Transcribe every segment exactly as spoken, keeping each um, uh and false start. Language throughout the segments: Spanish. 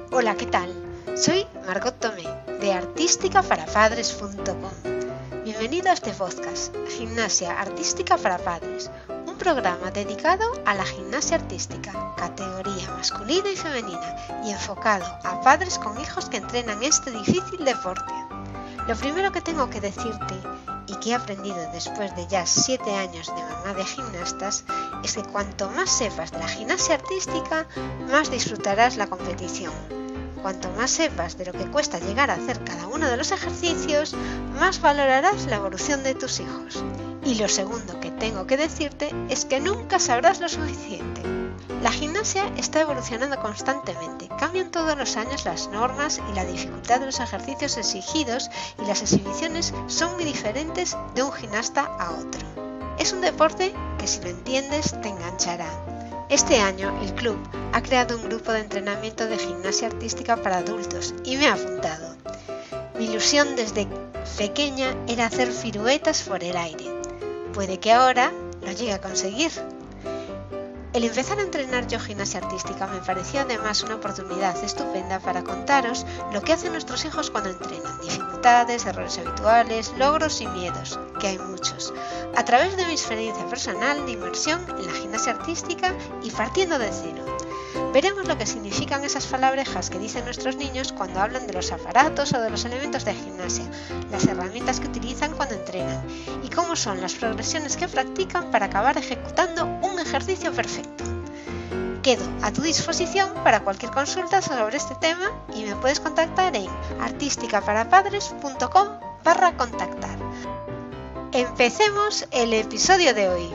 Hola, ¿qué tal? Soy Margot Tomé, de artística para padres punto com. Bienvenido a este podcast, Gimnasia Artística para Padres, un programa dedicado a la gimnasia artística, categoría masculina y femenina, y enfocado a padres con hijos que entrenan este difícil deporte. Lo primero que tengo que decirte, y que he aprendido después de ya siete años de mamá de gimnastas, es que cuanto más sepas de la gimnasia artística, más disfrutarás la competición. Cuanto más sepas de lo que cuesta llegar a hacer cada uno de los ejercicios, más valorarás la evolución de tus hijos. Y lo segundo que tengo que decirte es que nunca sabrás lo suficiente. La gimnasia está evolucionando constantemente, cambian todos los años las normas y la dificultad de los ejercicios exigidos y las exhibiciones son muy diferentes de un gimnasta a otro. Es un deporte que si lo entiendes te enganchará. Este año el club ha creado un grupo de entrenamiento de gimnasia artística para adultos y me ha apuntado. Mi ilusión desde pequeña era hacer piruetas por el aire. Puede que ahora lo llegue a conseguir. El empezar a entrenar yo gimnasia artística me pareció además una oportunidad estupenda para contaros lo que hacen nuestros hijos cuando entrenan, dificultades, errores habituales, logros y miedos, que hay muchos, a través de mi experiencia personal de inmersión en la gimnasia artística y partiendo de cero. Veremos lo que significan esas palabrejas que dicen nuestros niños cuando hablan de los aparatos o de los elementos de gimnasia, las herramientas que utilizan cuando entrenan y cómo son las progresiones que practican para acabar ejecutando un ejercicio perfecto. Quedo a tu disposición para cualquier consulta sobre este tema y me puedes contactar en artística para padres punto com barra contactar. Empecemos el episodio de hoy.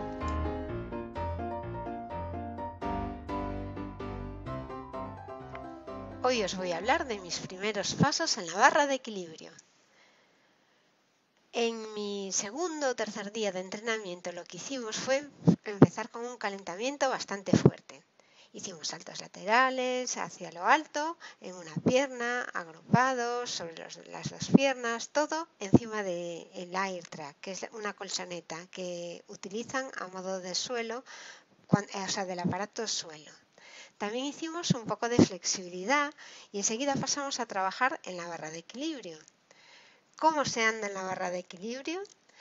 Hoy os voy a hablar de mis primeros pasos en la barra de equilibrio. En mi segundo o tercer día de entrenamiento lo que hicimos fue empezar con un calentamiento bastante fuerte. Hicimos saltos laterales hacia lo alto, en una pierna, agrupados sobre los, las dos piernas, todo encima del air track, que es una colchoneta que utilizan a modo de suelo, o sea, del aparato suelo. También hicimos un poco de flexibilidad y enseguida pasamos a trabajar en la barra de equilibrio. ¿Cómo se anda en la barra de equilibrio?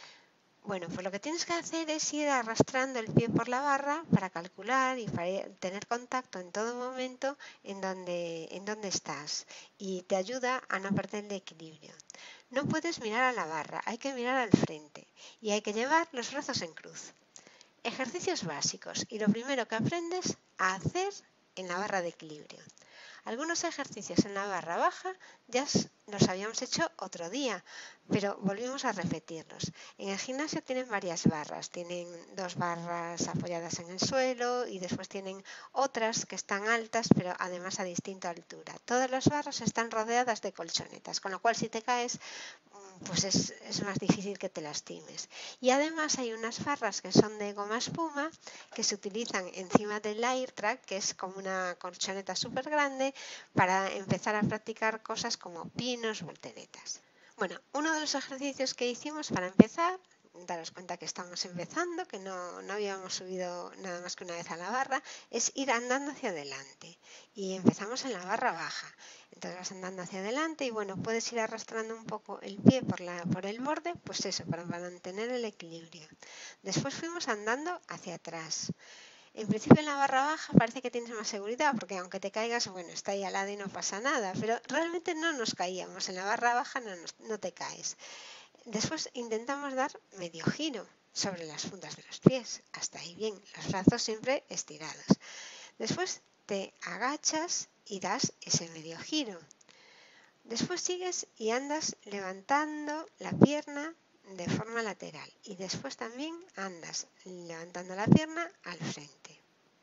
Bueno, pues lo que tienes que hacer es ir arrastrando el pie por la barra para calcular y para tener contacto en todo momento en donde, en donde estás y te ayuda a no perder el equilibrio. No puedes mirar a la barra, hay que mirar al frente y hay que llevar los brazos en cruz. Ejercicios básicos y lo primero que aprendes a hacer en la barra de equilibrio. Algunos ejercicios en la barra baja ya los habíamos hecho otro día, pero volvimos a repetirlos. En el gimnasio tienen varias barras, tienen dos barras apoyadas en el suelo y después tienen otras que están altas, pero además a distinta altura. Todas las barras están rodeadas de colchonetas, con lo cual si te caes, pues es, es más difícil que te lastimes. Y además hay unas barras que son de goma espuma que se utilizan encima del air track, que es como una colchoneta súper grande, para empezar a practicar cosas como pinos, volteretas. Bueno, uno de los ejercicios que hicimos para empezar, daros cuenta que estamos empezando, que no, no habíamos subido nada más que una vez a la barra, es ir andando hacia adelante. Y empezamos en la barra baja. Entonces vas andando hacia adelante y bueno, puedes ir arrastrando un poco el pie por, la, por el borde, pues eso, para mantener el equilibrio. Después fuimos andando hacia atrás. En principio en la barra baja parece que tienes más seguridad porque aunque te caigas, bueno, está ahí al lado y no pasa nada, pero realmente no nos caíamos, en la barra baja no, nos, no te caes. Después intentamos dar medio giro sobre las puntas de los pies, hasta ahí bien, los brazos siempre estirados. Después te agachas y das ese medio giro. Después sigues y andas levantando la pierna de forma lateral y después también andas levantando la pierna al frente.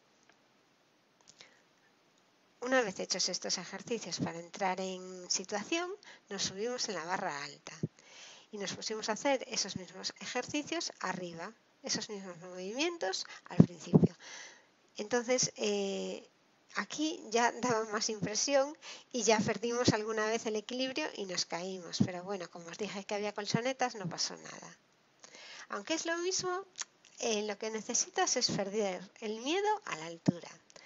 Una vez hechos estos ejercicios para entrar en situación, nos subimos en la barra alta y nos pusimos a hacer esos mismos ejercicios arriba, esos mismos movimientos al principio. Entonces, eh, aquí ya daba más impresión y ya perdimos alguna vez el equilibrio y nos caímos. Pero bueno, como os dije que había colchonetas, no pasó nada. Aunque es lo mismo, eh, lo que necesitas es perder el miedo a la altura.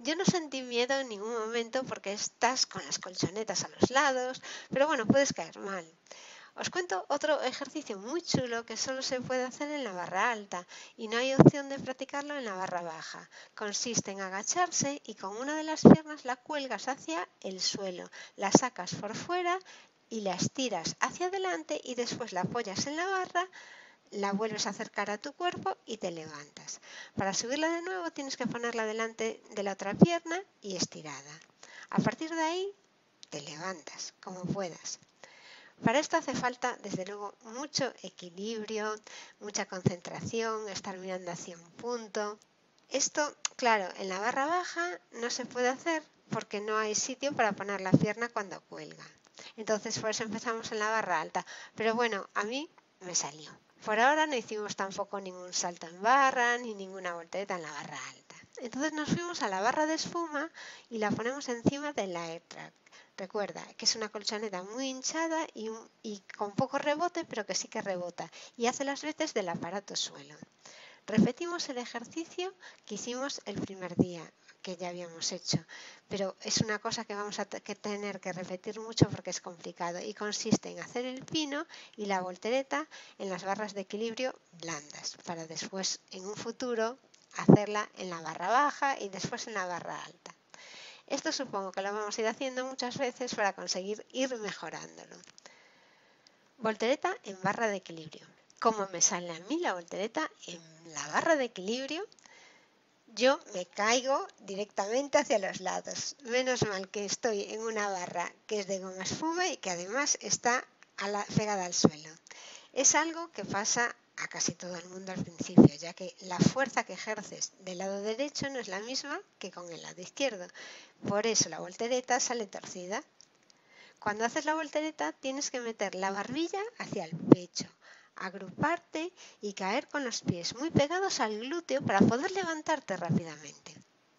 yo no sentí miedo en ningún momento porque estás con las colchonetas a los lados, pero bueno, puedes caer mal. Os cuento otro ejercicio muy chulo que solo se puede hacer en la barra alta y no hay opción de practicarlo en la barra baja. Consiste en agacharse y con una de las piernas la cuelgas hacia el suelo, la sacas por fuera y la estiras hacia adelante y después la apoyas en la barra, la vuelves a acercar a tu cuerpo y te levantas. Para subirla de nuevo tienes que ponerla delante de la otra pierna y estirada. A partir de ahí te levantas como puedas. Para esto hace falta, desde luego, mucho equilibrio, mucha concentración, estar mirando hacia un punto. Esto, claro, en la barra baja no se puede hacer porque no hay sitio para poner la pierna cuando cuelga. Entonces, por eso empezamos en la barra alta. Pero bueno, a mí me salió. Por ahora no hicimos tampoco ningún salto en barra ni ninguna voltereta en la barra alta. Entonces nos fuimos a la barra de espuma y la ponemos encima del AirTrack. Recuerda que es una colchoneta muy hinchada y, un, y con poco rebote, pero que sí que rebota y hace las veces del aparato suelo. Repetimos el ejercicio que hicimos el primer día, que ya habíamos hecho, pero es una cosa que vamos a que tener que repetir mucho porque es complicado y consiste en hacer el pino y la voltereta en las barras de equilibrio blandas, para después en un futuro hacerla en la barra baja y después en la barra alta. Esto supongo que lo vamos a ir haciendo muchas veces para conseguir ir mejorándolo. Voltereta en barra de equilibrio. Como me sale a mí la voltereta en la barra de equilibrio, yo me caigo directamente hacia los lados. Menos mal que estoy en una barra que es de goma espuma y que además está a la, pegada al suelo. Es algo que pasa a casi todo el mundo al principio, ya que la fuerza que ejerces del lado derecho no es la misma que con el lado izquierdo. Por eso la voltereta sale torcida. Cuando haces la voltereta tienes que meter la barbilla hacia el pecho, agruparte y caer con los pies muy pegados al glúteo para poder levantarte rápidamente.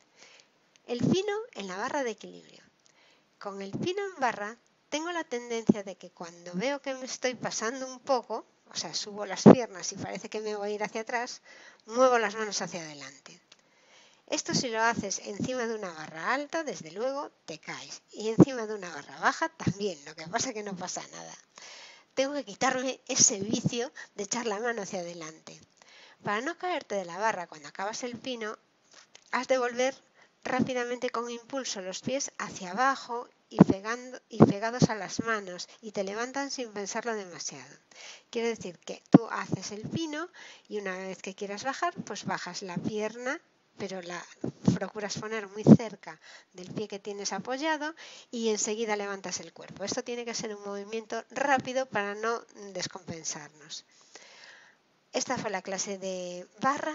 El pino en la barra de equilibrio. Con el pino en barra tengo la tendencia de que cuando veo que me estoy pasando un poco, o sea, subo las piernas y parece que me voy a ir hacia atrás, muevo las manos hacia adelante. Esto si lo haces encima de una barra alta, desde luego te caes. Y encima de una barra baja también, lo que pasa es que no pasa nada. Tengo que quitarme ese vicio de echar la mano hacia adelante. Para no caerte de la barra cuando acabas el pino, has de volver rápidamente con impulso los pies hacia abajo y, pegando, y pegados a las manos y te levantan sin pensarlo demasiado. Quiere decir que tú haces el pino y una vez que quieras bajar, pues bajas la pierna, pero la procuras poner muy cerca del pie que tienes apoyado y enseguida levantas el cuerpo. Esto tiene que ser un movimiento rápido para no descompensarnos. Esta fue la clase de barra.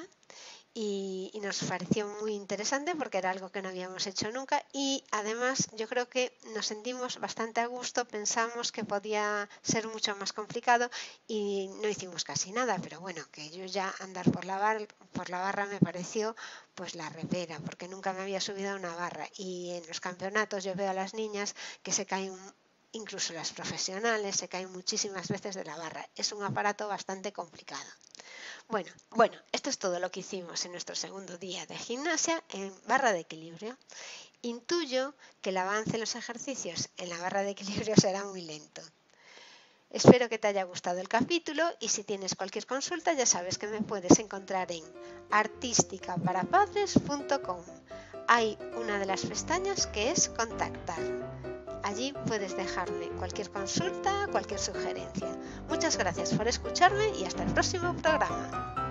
Y, y nos pareció muy interesante porque era algo que no habíamos hecho nunca y además yo creo que nos sentimos bastante a gusto, pensamos que podía ser mucho más complicado y no hicimos casi nada, pero bueno, que yo ya andar por la, bar, por la barra me pareció pues la repera, porque nunca me había subido a una barra y en los campeonatos yo veo a las niñas que se caen, incluso las profesionales se caen muchísimas veces de la barra, es un aparato bastante complicado. Bueno, bueno, esto es todo lo que hicimos en nuestro segundo día de gimnasia en barra de equilibrio. Intuyo que el avance en los ejercicios en la barra de equilibrio será muy lento. Espero que te haya gustado el capítulo y si tienes cualquier consulta ya sabes que me puedes encontrar en artística para padres punto com. Hay una de las pestañas que es contactar. Allí puedes dejarme cualquier consulta, cualquier sugerencia. Muchas gracias por escucharme y hasta el próximo programa.